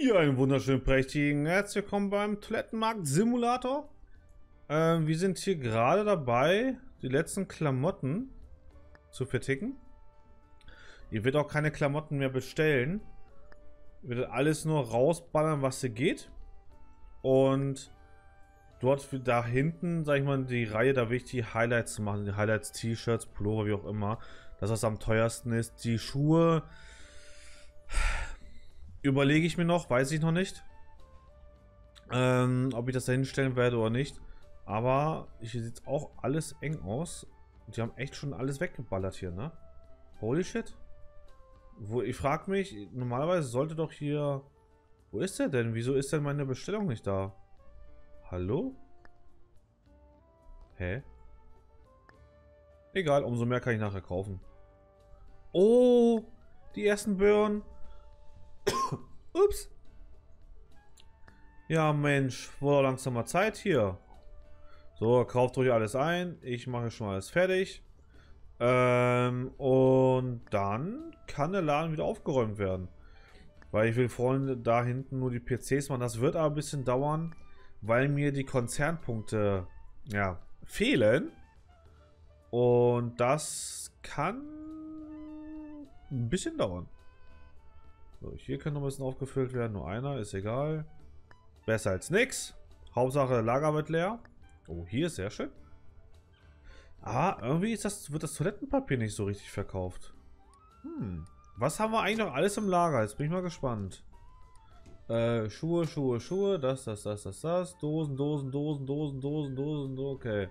Ja, einen wunderschönen prächtigen herzlich willkommen beim Toilettenmarkt Simulator. Wir sind hier gerade dabei, die letzten Klamotten zu verticken. Ihr werdet auch keine Klamotten mehr bestellen. Ihr werdet alles nur rausballern, was hier geht. Und dort da hinten, sag ich mal, die Reihe, da will ich die Highlights machen. Die Highlights, T-Shirts, Pullover, wie auch immer. Das, was am teuersten ist. Die Schuhe überlege ich mir noch, weiß ich noch nicht. Ob ich das da hinstellen werde oder nicht. Aber hier sieht es auch alles eng aus. Die haben echt schon alles weggeballert hier, ne? Holy shit. Ich frage mich, normalerweise sollte doch hier... Wo ist der denn? Wieso ist denn meine Bestellung nicht da? Hallo? Hä? Egal, umso mehr kann ich nachher kaufen. Oh, die ersten Birnen. Ups. Ja, Mensch, wurde langsam mal Zeit hier. So, kauft ruhig alles ein. Ich mache schon alles fertig. Und dann kann der Laden wieder aufgeräumt werden. Weil ich will vorhin da hinten nur die PCs machen. Das wird aber ein bisschen dauern, weil mir die Konzernpunkte, ja, fehlen. Und das kann ein bisschen dauern. So, hier kann noch ein bisschen aufgefüllt werden. Nur einer, ist egal. Besser als nix. Hauptsache Lager wird leer. Oh, hier ist sehr schön. Ah, irgendwie ist wird das Toilettenpapier nicht so richtig verkauft. Was haben wir eigentlich noch alles im Lager? Jetzt bin ich mal gespannt. Schuhe, Schuhe, Schuhe. Das. Dosen, Dosen. Okay.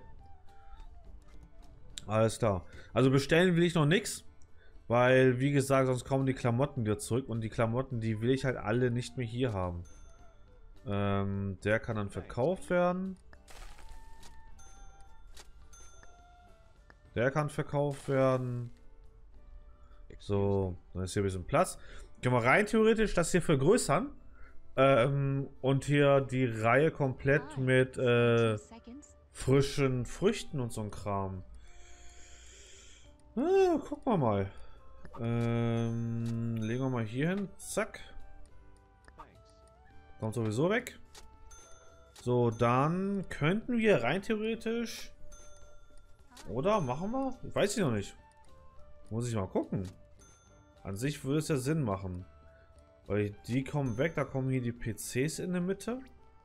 Alles klar. Also bestellen will ich noch nichts. Weil, wie gesagt, sonst kommen die Klamotten wieder zurück. Und die Klamotten, die will ich halt alle nicht mehr hier haben. Der kann dann verkauft werden. Der kann verkauft werden. So, dann ist hier ein bisschen Platz. Können wir rein theoretisch das hier vergrößern. Und hier die Reihe komplett mit frischen Früchten und so ein Kram. Gucken wir mal. Legen wir mal hier hin. Zack. Kommt sowieso weg. So, dann könnten wir rein theoretisch... Oder? Machen wir? Weiß ich noch nicht. Muss ich mal gucken. An sich würde es ja Sinn machen. Weil die kommen weg. Da kommen hier die PCs in der Mitte.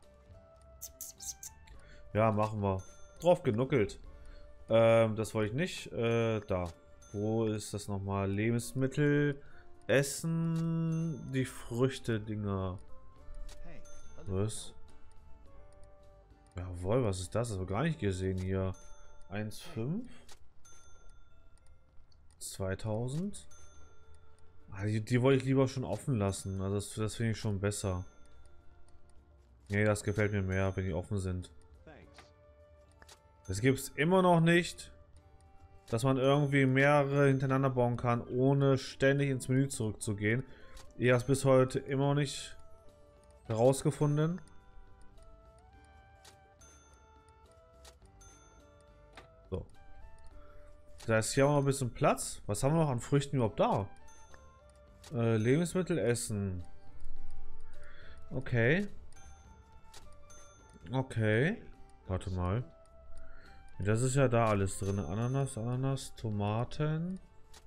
Ja, machen wir. Drauf genuckelt. Das wollte ich nicht. Da. Wo ist das nochmal? Lebensmittel, Essen, die Früchte-Dinger. Was? Jawohl, was ist das? Das habe ich gar nicht gesehen hier. 1,5 2000. Ah, die wollte ich lieber schon offen lassen. Also das finde ich schon besser. Nee, das gefällt mir mehr, wenn die offen sind. Das gibt es immer noch nicht, dass man irgendwie mehrere hintereinander bauen kann, ohne ständig ins Menü zurückzugehen. Ich habe es bis heute immer noch nicht herausgefunden. So. Das heißt, hier haben wir noch ein bisschen Platz. Was haben wir noch an Früchten überhaupt da? Lebensmittel, Essen. Okay. Okay. Warte mal. Das ist ja da alles drin. Ananas, Tomaten.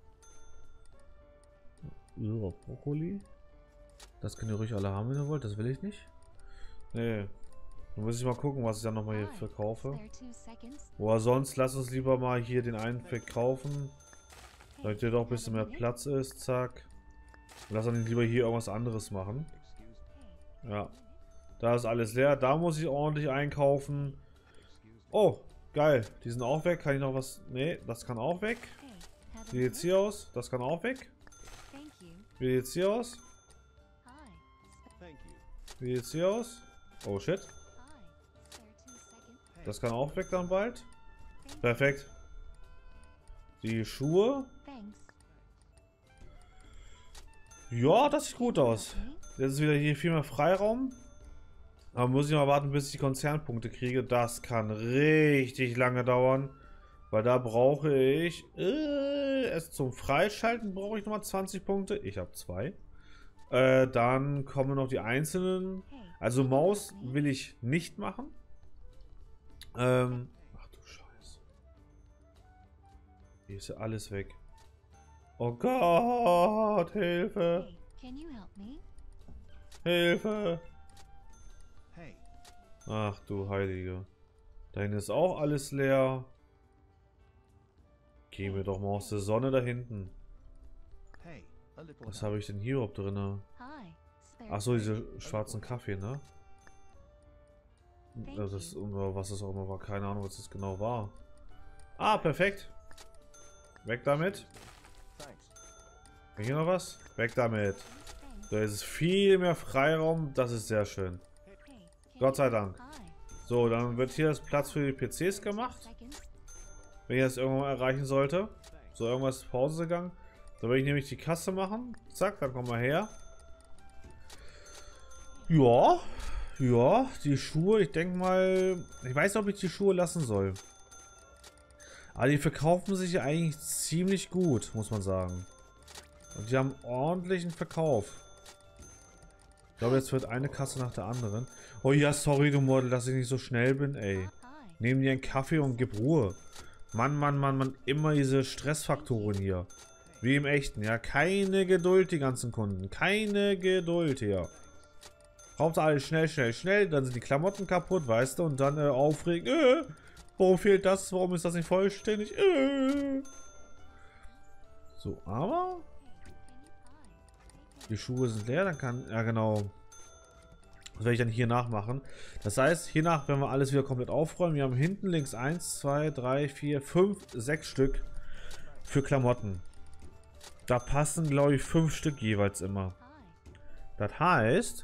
Brokkoli. Das könnt ihr ruhig alle haben, wenn ihr wollt. Das will ich nicht. Nee. Dann muss ich mal gucken, was ich dann nochmal hier verkaufe. Oder sonst lasst uns lieber mal hier den einen verkaufen. Damit hier doch ein bisschen mehr Platz ist. Zack. Und lass dann lieber hier irgendwas anderes machen. Ja. Da ist alles leer. Da muss ich ordentlich einkaufen. Oh. Geil, die sind auch weg. Kann ich noch was... Nee, das kann auch weg. Wie sieht jetzt hier aus? Das kann auch weg. Wie sieht jetzt hier aus? Wie sieht jetzt hier aus? Oh shit. Das kann auch weg dann bald. Perfekt. Die Schuhe. Ja, das sieht gut aus. Jetzt ist wieder hier viel mehr Freiraum. Aber muss ich mal warten, bis ich die Konzernpunkte kriege. Das kann richtig lange dauern. Weil da brauche ich... erst zum Freischalten brauche ich nochmal 20 Punkte. Ich habe 2. Dann kommen noch die einzelnen. Also Maus will ich nicht machen. Ach du Scheiße. Hier ist ja alles weg. Oh Gott, Hilfe. Hilfe. Ach du Heilige. Da hinten ist auch alles leer. Geh mir doch mal aus der Sonne da hinten. Was habe ich denn hier überhaupt drin? Achso, diese schwarzen Kaffee, ne? Das, oder was das auch immer war. Keine Ahnung, was das genau war. Ah, perfekt. Weg damit. Hier noch was? Weg damit. Da ist viel mehr Freiraum. Das ist sehr schön. Gott sei Dank. So, dann wird hier das Platz für die PCs gemacht. Wenn ich das irgendwann mal erreichen sollte. So, irgendwas ist Pause gegangen. Da werde ich nämlich die Kasse machen. Zack, dann kommen wir her. Ja. Ja, die Schuhe, ich denke mal... Ich weiß nicht, ob ich die Schuhe lassen soll. Aber die verkaufen sich ja eigentlich ziemlich gut, muss man sagen. Und die haben ordentlichen Verkauf. Ich glaube, jetzt wird eine Kasse nach der anderen. Oh ja, sorry, du Model, dass ich nicht so schnell bin, ey. Nehm dir einen Kaffee und gib Ruhe. Mann, Mann, Mann, Mann. Immer diese Stressfaktoren hier. Wie im Echten, ja. Keine Geduld, die ganzen Kunden. Keine Geduld hier. Hauptsache alles schnell, schnell, schnell. Dann sind die Klamotten kaputt, weißt du. Und dann aufregen. Warum fehlt das? Warum ist das nicht vollständig? So, aber... Die Schuhe sind leer, dann kann... Ja, genau. Das werde ich dann hier nachmachen. Das heißt, hiernach werden wir alles wieder komplett aufräumen. Wir haben hinten links 1, 2, 3, 4, 5, 6 Stück für Klamotten. Da passen, glaube ich, 5 Stück jeweils immer. Das heißt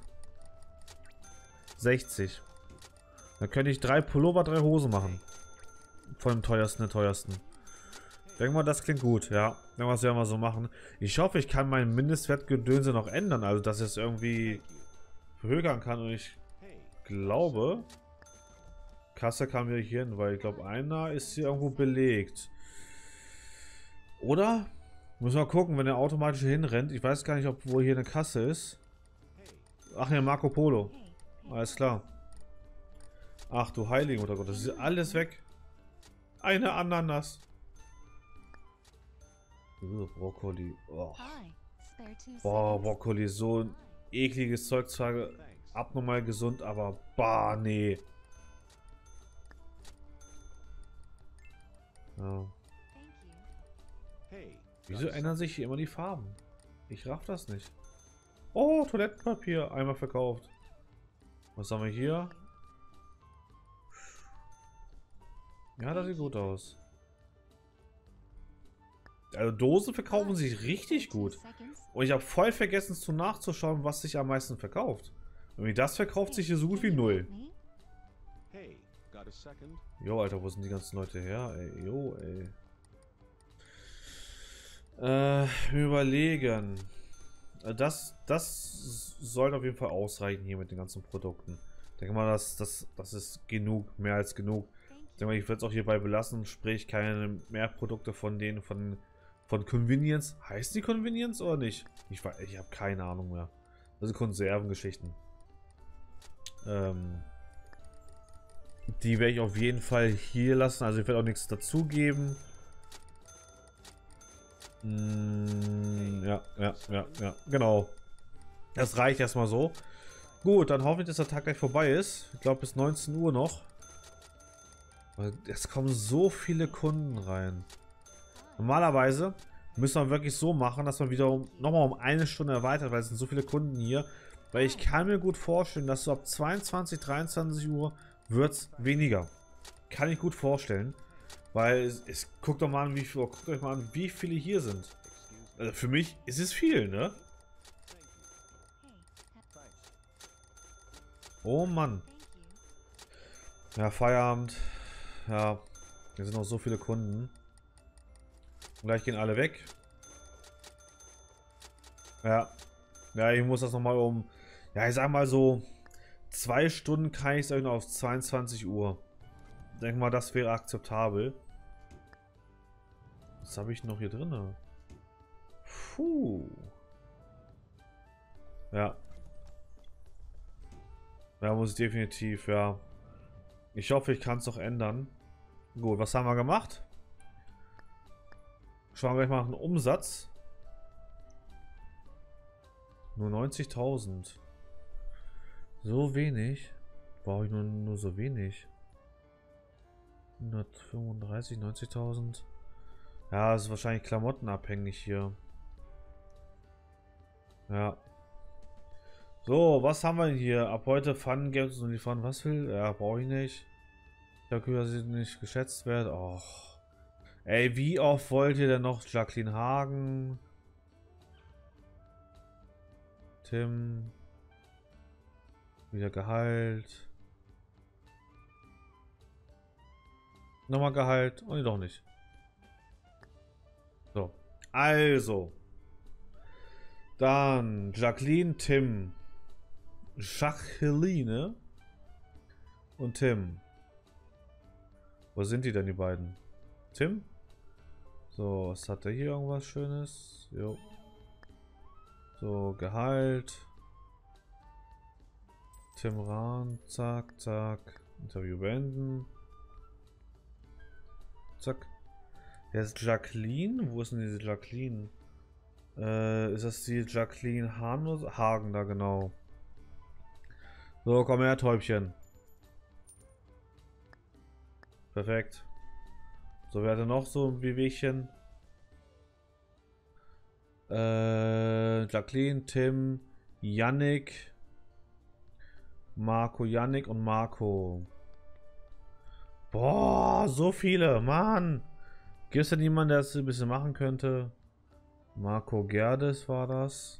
60. Dann könnte ich 3 Pullover, 3 Hosen machen. Von dem teuersten der teuersten. Denken wir, das klingt gut, ja. Irgendwas werden wir so machen. Ich hoffe, ich kann meinen Mindestwertgedönse noch ändern. Also, dass ich es irgendwie verhökern kann. Und ich glaube, Kasse kam wieder hier hin, weil ich glaube, einer ist hier irgendwo belegt. Oder? Müssen wir gucken, wenn er automatisch hier hinrennt. Ich weiß gar nicht, ob wo hier eine Kasse ist. Ach ja, Marco Polo. Alles klar. Ach du Heilige Mutter Gott, das ist alles weg. Eine Ananas. Brokkoli. Oh. Boah, Brokkoli, so ein ekliges Zeug, zwar abnormal gesund, aber bah, nee. Ja. Wieso ändern sich hier immer die Farben? Ich raff das nicht. Oh, Toilettenpapier, einmal verkauft. Was haben wir hier? Ja, das sieht gut aus. Also Dosen verkaufen sich richtig gut. Und ich habe voll vergessen nachzuschauen, was sich am meisten verkauft. Und das verkauft sich hier so gut wie null. Jo, Alter, wo sind die ganzen Leute her? Ey, jo, ey. Wir überlegen. Das sollte auf jeden Fall ausreichen hier mit den ganzen Produkten. Ich denke mal, das ist genug, mehr als genug. Ich denke mal, ich werde es auch hierbei belassen, sprich keine mehr Produkte von denen von Convenience. Heißt die Convenience oder nicht? Ich habe keine Ahnung mehr. Also Konservengeschichten. Die werde ich auf jeden Fall hier lassen. Also ich werde auch nichts dazugeben. Ja, genau. Das reicht erstmal so. Gut, dann hoffe ich, dass der Tag gleich vorbei ist. Ich glaube bis 19 Uhr noch. Es kommen so viele Kunden rein. Normalerweise müssen wir wirklich so machen, dass man wieder nochmal um eine Stunde erweitert, weil es sind so viele Kunden hier. Weil ich kann mir gut vorstellen, dass so ab 22, 23 Uhr wird es weniger. Kann ich gut vorstellen. Weil guckt euch mal an, wie viele hier sind. Also für mich ist es viel, ne? Oh Mann. Ja, Feierabend. Ja, hier sind noch so viele Kunden. Und gleich gehen alle weg. Ja. Ja, ich muss das nochmal um... Ja, ich sag mal so... 2 Stunden kann ich es noch auf 22 Uhr. Ich denke mal, das wäre akzeptabel. Was habe ich noch hier drin? Puh. Ja. Ja, muss ich definitiv, ja. Ich hoffe, ich kann es noch ändern. Gut, was haben wir gemacht? Schauen wir gleich mal nach dem Umsatz. Nur 90.000. So wenig? Brauche ich nur so wenig? 135, 90.000. Ja, das ist wahrscheinlich klamottenabhängig hier. Ja. So, was haben wir hier? Ab heute Fun Games und liefern. Was will? Ja, brauche ich nicht. Ich habe gehört, dass sie nicht geschätzt wird. Och. Ey, wie oft wollt ihr denn noch Jacqueline Hagen? Tim. Wieder Gehalt. Nochmal Gehalt. Oh, nee, doch nicht. So. Also. Dann Jacqueline, Tim. Jacqueline und Tim. Wo sind die denn, die beiden? Tim? So, was hat der hier? Irgendwas Schönes? Jo. So, Gehalt. Tim Rahn. Zack, zack. Interview beenden. Zack. Der ist Jacqueline? Wo ist denn diese Jacqueline? Ist das die Jacqueline Hagen da, genau. So, komm her, Täubchen. Perfekt. So, wer hatte noch so ein Wehwehchen? Jacqueline, Tim, Yannick, Marco, Yannick und Marco. Boah, so viele, Mann. Gibt es denn jemanden, der das ein bisschen machen könnte? Marco Gerdes war das.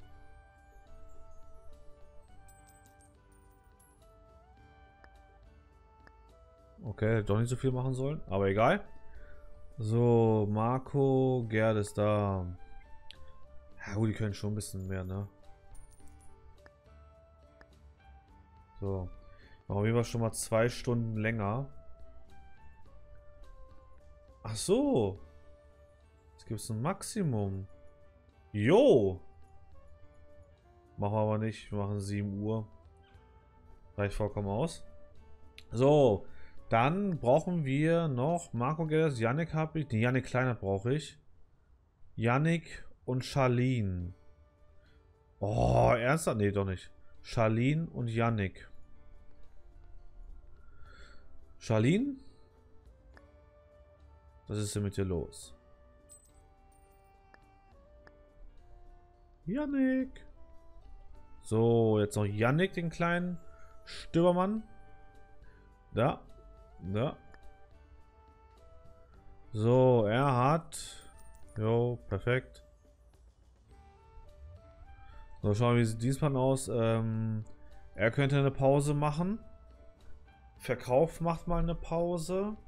Okay, doch nicht so viel machen sollen, aber egal. So, Marco Gerdes da. Ja gut, die können schon ein bisschen mehr, ne? So. Machen wir schon mal 2 Stunden länger. Ach so. Jetzt gibt es ein Maximum. Jo. Machen wir aber nicht. Wir machen 7 Uhr. Reicht vollkommen aus. So. Dann brauchen wir noch Marco Gerdes, Yannick habe ich. Die Yannick Kleinert brauche ich. Yannick und Charlene. Oh, ernsthaft? Nee, doch nicht. Charlene und Yannick. Charlene? Was ist denn mit dir los? Yannick. So, jetzt noch Yannick, den kleinen Stöbermann. Da. Da. So, er hat... Jo, perfekt. So, schauen wir, wie sieht diesmal aus. Er könnte eine Pause machen. Verkauf macht mal eine Pause.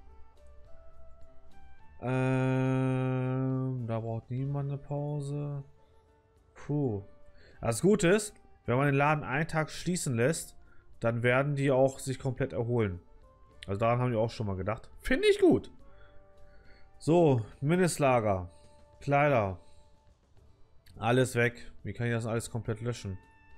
Da braucht niemand eine Pause. Puh. Das Gute ist, wenn man den Laden einen Tag schließen lässt, dann werden die auch sich komplett erholen. Also daran haben die auch schon mal gedacht. Finde ich gut. So, Mindestlager. Kleider. Alles weg. Wie kann ich das alles komplett löschen?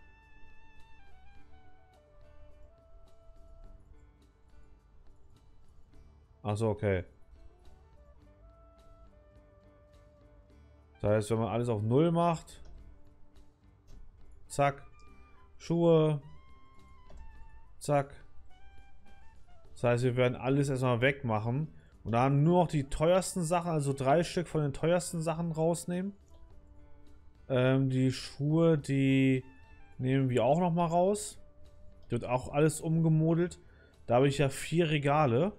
Achso, okay. Das heißt, wenn man alles auf 0 macht. Zack. Schuhe. Zack. Das heißt, wir werden alles erstmal wegmachen. Und dann nur noch die teuersten Sachen, also 3 Stück von den teuersten Sachen rausnehmen. Die Schuhe, die nehmen wir auch noch mal raus. Wird auch alles umgemodelt. Da habe ich ja 4 Regale.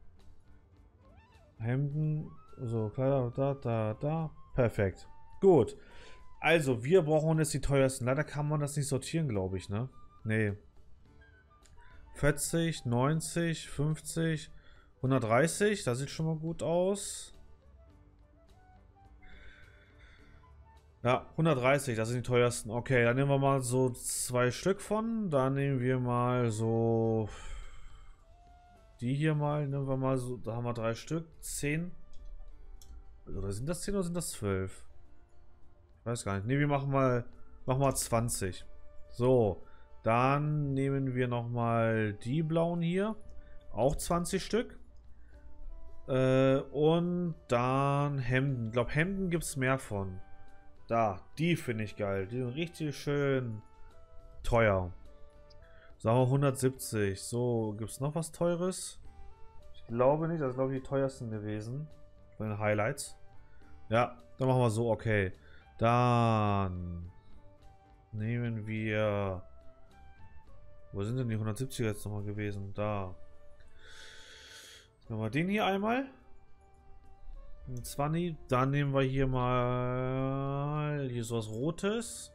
Hemden, so Kleider, da. Perfekt. Gut. Also, wir brauchen jetzt die teuersten. Leider kann man das nicht sortieren, glaube ich, ne? Nee. 40, 90, 50, 130. Das sieht schon mal gut aus. Ja, 130, das sind die teuersten. Okay, dann nehmen wir mal so 2 Stück von. Dann nehmen wir mal so... Die hier mal, nehmen wir mal so... Da haben wir 3 Stück. 10. Oder sind das 10 oder sind das 12? Ich weiß gar nicht. Ne, wir machen mal 20. So, dann nehmen wir nochmal die blauen hier. Auch 20 Stück. Und dann Hemden. Ich glaube, Hemden gibt es mehr von. Da, die finde ich geil. Die sind richtig schön teuer. Sagen wir 170. So, gibt es noch was Teures? Ich glaube nicht. Das ist, glaube ich, die teuersten gewesen. Von den Highlights. Ja, dann machen wir so, okay. Dann nehmen wir... Wo sind denn die 170er jetzt nochmal gewesen? Da. Nehmen wir den hier einmal. Ein 20. Dann nehmen wir hier mal... Hier so was Rotes.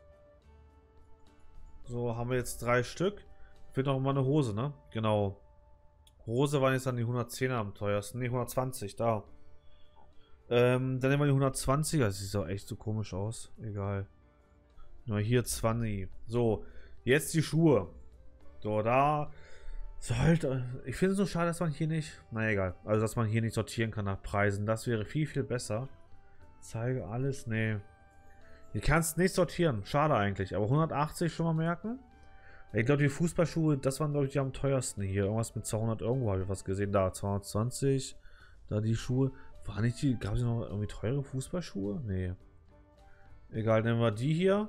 So, haben wir jetzt 3 Stück. Fehlt noch mal eine Hose, ne? Genau. Hose waren jetzt dann die 110er am teuersten. Ne, 120, da. Dann nehmen wir die 120er. Das sieht auch echt so komisch aus. Egal. Nur hier 20. So, jetzt die Schuhe. So, da sollte... Ich finde es so schade, dass man hier nicht... Na egal. Also, dass man hier nicht sortieren kann nach Preisen. Das wäre viel, viel besser. Zeige alles. Nee. Hier kannst nicht sortieren. Schade eigentlich. Aber 180 schon mal merken. Ich glaube, die Fußballschuhe, das waren, glaube ich, die am teuersten hier. Irgendwas mit 200 irgendwo habe ich was gesehen. Da, 220. Da die Schuhe. War nicht die... Gab es noch irgendwie teure Fußballschuhe? Nee. Egal, nehmen wir die hier.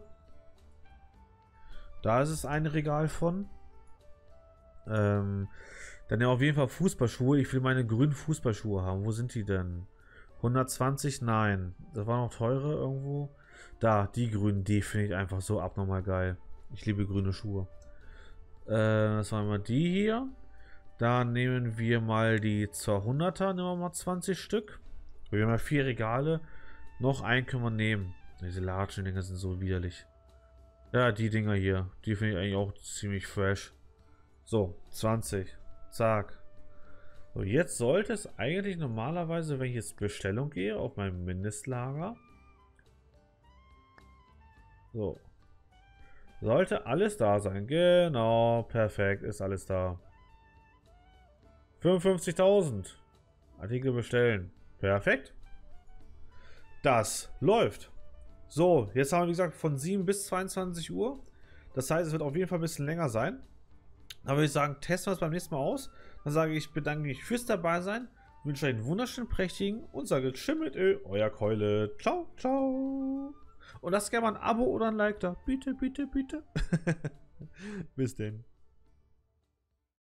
Da ist es ein Regal von. Dann nehmen wir auf jeden Fall Fußballschuhe. Ich will meine grünen Fußballschuhe haben. Wo sind die denn? 120? Nein. Das war noch teure irgendwo. Da, die grünen, die finde ich einfach so abnormal geil. Ich liebe grüne Schuhe. Das waren mal die hier. Dann nehmen wir mal die 200er. Nehmen wir mal 20 Stück. Wir haben ja 4 Regale. Noch einen können wir nehmen. Diese Latschen-Dinger sind so widerlich. Ja, die Dinger hier. Die finde ich eigentlich auch ziemlich fresh. So, 20. Zack. So, jetzt sollte es eigentlich normalerweise, wenn ich jetzt Bestellung gehe, auf mein Mindestlager. So. Sollte alles da sein. Genau, perfekt, ist alles da. 55.000. Artikel bestellen. Perfekt. Das läuft. So, jetzt haben wir, wie gesagt, von 7 bis 22 Uhr. Das heißt, es wird auf jeden Fall ein bisschen länger sein. Aber würde ich sagen, testen wir es beim nächsten Mal aus. Dann sage ich, bedanke mich fürs dabei sein. Wünsche euch einen wunderschönen, prächtigen und sage Tschüss mit Ö, euer Keule. Ciao, ciao. Und lasst gerne mal ein Abo oder ein Like da. Bitte, bitte, bitte. Bis denn.